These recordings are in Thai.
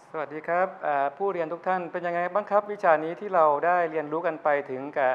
สวัสดีครับผู้เรียนทุกท่านเป็นยังไงบ้างครับวิชานี้ที่เราได้เรียนรู้กันไปถึงกับ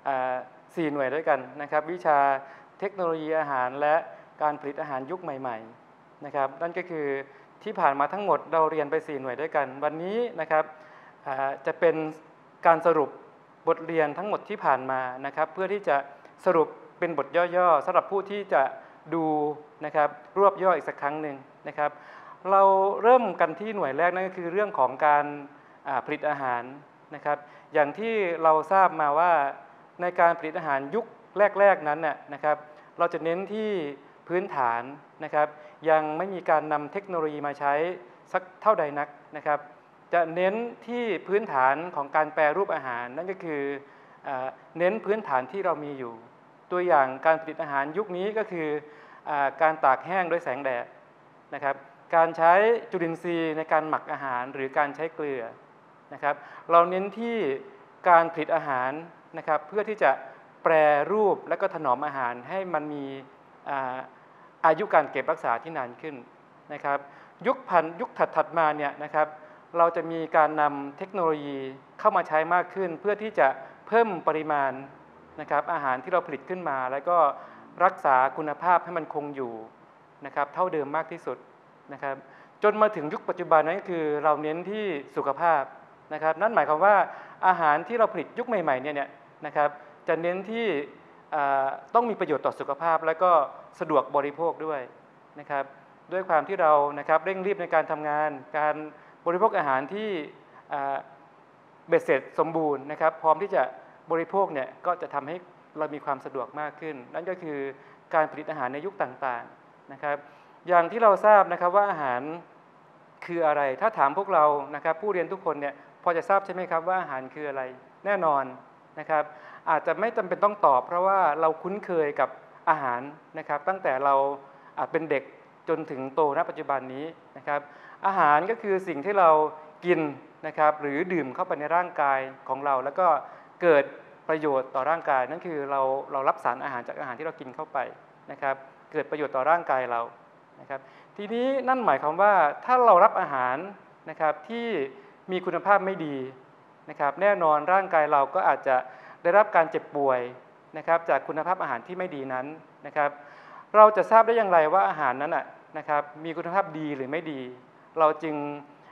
4หน่วยด้วยกันนะครับวิชาเทคโนโลยีอาหารและการผลิตอาหารยุคใหม่ๆนะครับนั่นก็คือที่ผ่านมาทั้งหมดเราเรียนไป4หน่วยด้วยกันวันนี้นะครับจะเป็นการสรุปบทเรียนทั้งหมดที่ผ่านมานะครับเพื่อที่จะสรุปเป็นบทย่อๆสำหรับผู้ที่จะดูนะครับรวบย่ออีกสักครั้งหนึ่งนะครับเราเริ่มกันที่หน่วยแรกนั่นก็คือเรื่องของการผลิตอาหารนะครับอย่างที่เราทราบมาว่าในการผลิตอาหารยุคแรกๆนั้นนะครับเราจะเน้นที่พื้นฐานนะครับยังไม่มีการนำเทคโนโลยีมาใช้สักเท่าใดนักนะครับจะเน้นที่พื้นฐานของการแปรรูปอาหารนั่นก็คือเน้นพื้นฐานที่เรามีอยู่ตัวอย่างการผลิตอาหารยุคนี้ก็คือการตากแห้งด้วยแสงแดดนะครับการใช้จุลินทรีย์ในการหมักอาหารหรือการใช้เกลือนะครับเราเน้นที่การผลิตอาหารนะครับเพื่อที่จะแปรรูปและก็ถนอมอาหารให้มันมีอายุการเก็บรักษาที่นานขึ้นนะครับยุคถัดมาเนี่ยนะครับเราจะมีการนำเทคโนโลยีเข้ามาใช้มากขึ้นเพื่อที่จะเพิ่มปริมาณนะครับอาหารที่เราผลิตขึ้นมาแล้วก็รักษาคุณภาพให้มันคงอยู่นะครับเท่าเดิมมากที่สุดนะครับจนมาถึงยุคปัจจุบันนั้นก็คือเราเน้นที่สุขภาพนะครับนั่นหมายความว่าอาหารที่เราผลิตยุคใหม่ๆเนี่ยนะครับจะเน้นที่ต้องมีประโยชน์ต่อสุขภาพและก็สะดวกบริโภคด้วยนะครับด้วยความที่เรานะครับเร่งรีบในการทำงานการบริโภคอาหารที่เบ็ดเสร็จสมบูรณ์นะครับพร้อมที่จะบริโภคเนี่ยก็จะทำให้เรามีความสะดวกมากขึ้นนั่นก็คือการผลิตอาหารในยุคต่างๆนะครับอย่างที่เราทราบนะครับว่าอาหารคืออะไรถ้าถามพวกเรานะครับผู้เรียนทุกคนเนี่ยพอจะทราบใช่ไหมครับว่าอาหารคืออะไรแน่นอนนะครับอาจจะไม่จำเป็นต้องตอบเพราะว่าเราคุ้นเคยกับอาหารนะครับตั้งแต่เราเป็นเด็กจนถึงโตณปัจจุบันนี้นะครับอาหารก็คือสิ่งที่เรากินนะครับหรือดื่มเข้าไปในร่างกายของเราแล้วก็เกิดประโยชน์ต่อร่างกายนั่นคือเรารับสารอาหารจากอาหารที่เรากินเข้าไปนะครับเกิดประโยชน์ต่อร่างกายเรานะครับทีนี้นั่นหมายความว่าถ้าเรารับอาหารนะครับที่มีคุณภาพไม่ดีนะครับแน่นอนร่างกายเราก็อาจจะได้รับการเจ็บป่วยนะครับจากคุณภาพอาหารที่ไม่ดีนั้นนะครับเราจะทราบได้อย่างไรว่าอาหารนั้นนะครับมีคุณภาพดีหรือไม่ดีเราจึง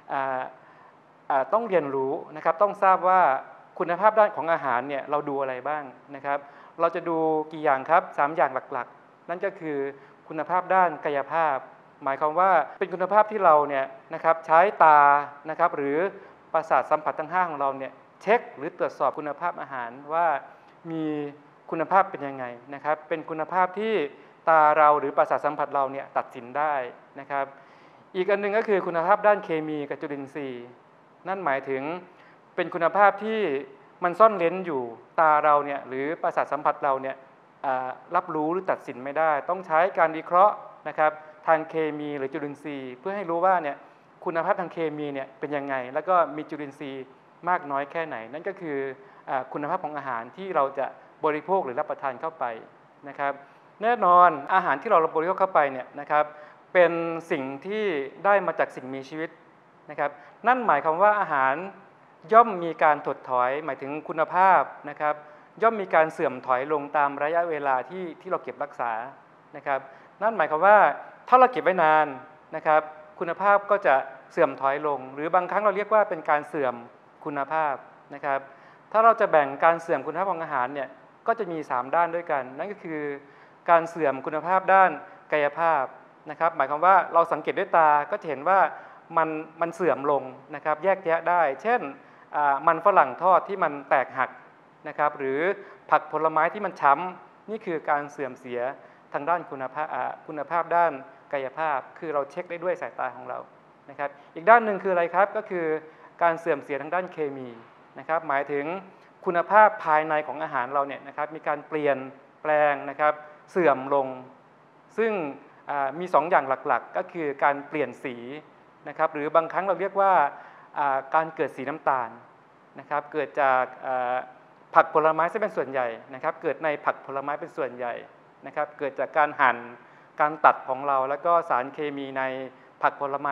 ต้องเรียนรู้นะครับต้องทราบว่าคุณภาพด้านของอาหารเนี่ยเราดูอะไรบ้างนะครับเราจะดูกี่อย่างครับ3อย่างหลักๆนั่นก็คือคุณภาพด้านกายภาพหมายความว่าเป็นคุณภาพที่เราเนี่ยนะครับใช้ตานะครับหรือประสาทสัมผัสทั้ง5ของเราเนี่ยเช็คหรือตรวจสอบคุณภาพอาหารว่ามีคุณภาพเป็นยังไงนะครับเป็นคุณภาพที่ตาเราหรือประสาทสัมผัสเราเนี่ยตัดสินได้นะครับอีกอันนึงก็คือคุณภาพด้านเคมีกับจุลินทรีย์นั่นหมายถึงเป็นคุณภาพที่มันซ่อนเร้นอยู่ตาเราเนี่ยหรือประสาทสัมผัสเราเนี่ยรับรู้หรือตัดสินไม่ได้ต้องใช้การวิเคราะห์นะครับทางเคมีหรือจุลินทรีย์เพื่อให้รู้ว่าเนี่ยคุณภาพทางเคมีเนี่ยเป็นยังไงแล้วก็มีจุลินทรีย์มากน้อยแค่ไหนนั่นก็คือคุณภาพของอาหารที่เราจะบริโภคหรือรับประทานเข้าไปนะครับแน่นอนอาหารที่เราบริโภคเข้าไปเนี่ยนะครับเป็นสิ่งที่ได้มาจากสิ่งมีชีวิตนะครับนั่นหมายความว่าอาหารย่อมมีการถดถอยหมายถึงคุณภาพนะครับย่อมมีการเสื่อมถอยลงตามระยะเวลาที่เราเก็บรักษานะครับนั่นหมายความว่าถ้าเราเก็บไว้นานนะครับคุณภาพก็จะเสื่อมถอยลงหรือบางครั้งเราเรียกว่าเป็นการเสื่อมคุณภาพนะครับถ้าเราจะแบ่งการเสื่อมคุณภาพของอาหารเนี่ยก็จะมี3ด้านด้วยกันนั่นก็คือการเสื่อมคุณภาพด้านกายภาพนะครับหมายความว่าเราสังเกตด้วยตาก็จะเห็นว่ามันเสื่อมลงนะครับแยกแยะได้เช่นมันฝรั่งทอดที่มันแตกหักนะครับหรือผักผลไม้ที่มันช้ำนี่คือการเสื่อมเสียทางด้านคุณภาพด้านกายภาพคือเราเช็คได้ด้วยสายตาของเรานะครับอีกด้านหนึ่งคืออะไรครับก็คือการเสื่อมเสียทางด้านเคมีนะครับหมายถึงคุณภาพภายในของอาหารเราเนี่ยนะครับมีการเปลี่ยนแปลงนะครับเสื่อมลงซึ่งมี2อย่างหลักๆก็คือการเปลี่ยนสีนะครับหรือบางครั้งเราเรียกว่าการเกิดสีน้ำตาลนะครับเกิดจากผักผลไม้ซะเป็นส่วนใหญ่นะครับเกิดในผักผลไม้เป็นส่วนใหญ่นะครับเกิดจากการหั่นการตัดของเราแล้วก็สารเคมีในผักผลไม้เนี่ย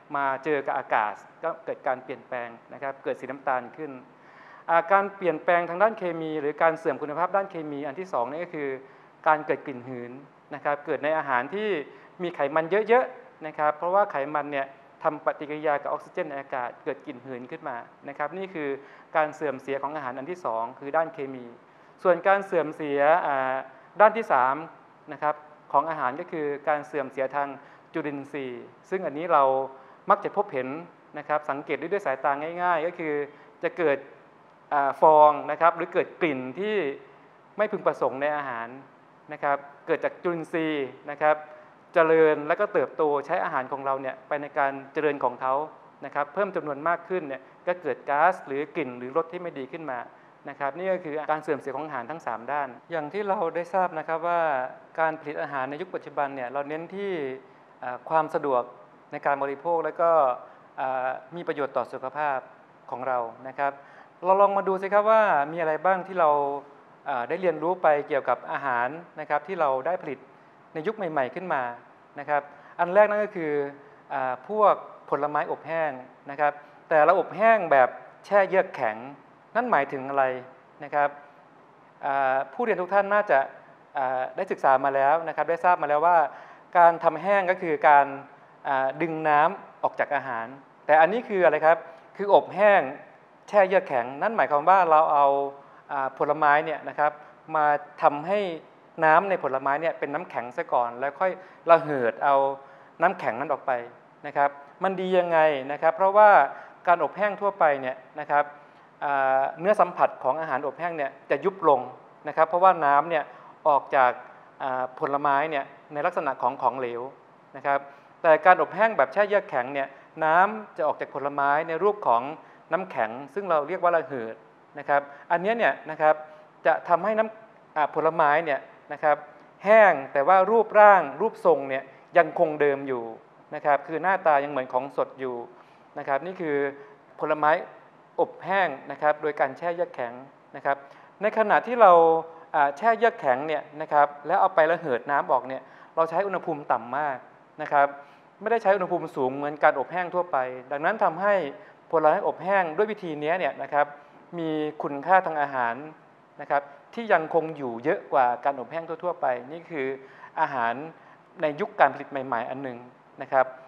มาเจอกับอากาศก็เกิดการเปลี่ยนแปลงนะครับเกิดสีน้ำตาลขึ้นการเปลี่ยนแปลงทางด้านเคมีหรือการเสื่อมคุณภาพด้านเคมีอันที่2นี่ก็คือการเกิดกลิ่นหืนนะครับเกิดในอาหารที่มีไขมันเยอะๆนะครับเพราะว่าไขมันเนี่ยทำปฏิกิริยากับออกซิเจนในอากาศเกิดกลิ่นหืนขึ้นมานะครับนี่คือการเสื่อมเสียของอาหารอันที่2คือด้านเคมีส่วนการเสื่อมเสียด้านที่3นะครับของอาหารก็คือการเสื่อมเสียทางจุลินทรีย์ซึ่งอันนี้เรามักจะพบเห็นนะครับสังเกตด้วยสายตาง่ายๆก็คือจะเกิดฟองนะครับหรือเกิดกลิ่นที่ไม่พึงประสงค์ในอาหารนะครับเกิดจากจุลินทรีย์นะครับเจริญและก็เติบโตใช้อาหารของเราเนี่ยไปในการเจริญของเขานะครับเพิ่มจำนวนมากขึ้นเนี่ยก็เกิดก๊าซหรือกลิ่นหรือรสที่ไม่ดีขึ้นมานะครับนี่ก็คือการเสื่อมเสียของอาหารทั้ง3ด้านอย่างที่เราได้ทราบนะครับว่าการผลิตอาหารในยุคปัจจุบันเนี่ยเราเน้นที่ความสะดวกในการบริโภคและก็มีประโยชน์ต่อสุขภาพของเรานะครับเราลองมาดูสิครับว่ามีอะไรบ้างที่เราได้เรียนรู้ไปเกี่ยวกับอาหารนะครับที่เราได้ผลิตในยุคใหม่ๆขึ้นมานะครับอันแรกนั่นก็คือพวกผลไม้อบแห้งนะครับแต่เราอบแห้งแบบแช่เยือกแข็งนั่นหมายถึงอะไรนะครับผู้เรียนทุกท่านน่าจะได้ศึกษามาแล้วนะครับได้ทราบมาแล้วว่าการทำแห้งก็คือการดึงน้ำออกจากอาหารแต่อันนี้คืออะไรครับคืออบแห้งแช่เยือกแข็งนั่นหมายความว่าเราเอาผลไม้เนี่ยนะครับมาทำให้น้ำในผลไม้เนี่ยเป็นน้ำแข็งซะก่อนแล้วค่อยระเหิดเอาน้ำแข็งนั้นออกไปนะครับมันดียังไงนะครับเพราะว่าการอบแห้งทั่วไปเนี่ยนะครับเนื้อสัมผัสของอาหารอบแห้งเนี่ยจะยุบลงนะครับเพราะว่าน้ำเนี่ยออกจากผลไม้เนี่ยในลักษณะของเหลวนะครับแต่การอบแห้งแบบแช่เยือกแข็งเนี่ยน้ำจะออกจากผลไม้ในรูปของน้ำแข็งซึ่งเราเรียกว่าระเหิดนะครับอันนี้เนี่ยนะครับจะทำให้ผลไม้เนี่ยนะครับแห้งแต่ว่ารูปร่างรูปทรงเนี่ยยังคงเดิมอยู่นะครับคือหน้าตายังเหมือนของสดอยู่นะครับนี่คือผลไม้อบแห้งนะครับโดยการแช่เยือกแข็งนะครับในขณะที่เราแช่เยือกแข็งเนี่ยนะครับแล้วเอาไประเหิดน้ำออกเนี่ยเราใช้อุณหภูมิต่ำมากนะครับไม่ได้ใช้อุณหภูมิสูงเหมือนการอบแห้งทั่วไปดังนั้นทำให้ผลไม้อบแห้งด้วยวิธีนี้เนี่ยนะครับมีคุณค่าทางอาหารนะครับที่ยังคงอยู่เยอะกว่าการอบแห้งทั่วๆไปนี่คืออาหารในยุคการผลิตใหม่ๆอันหนึ่งนะครับ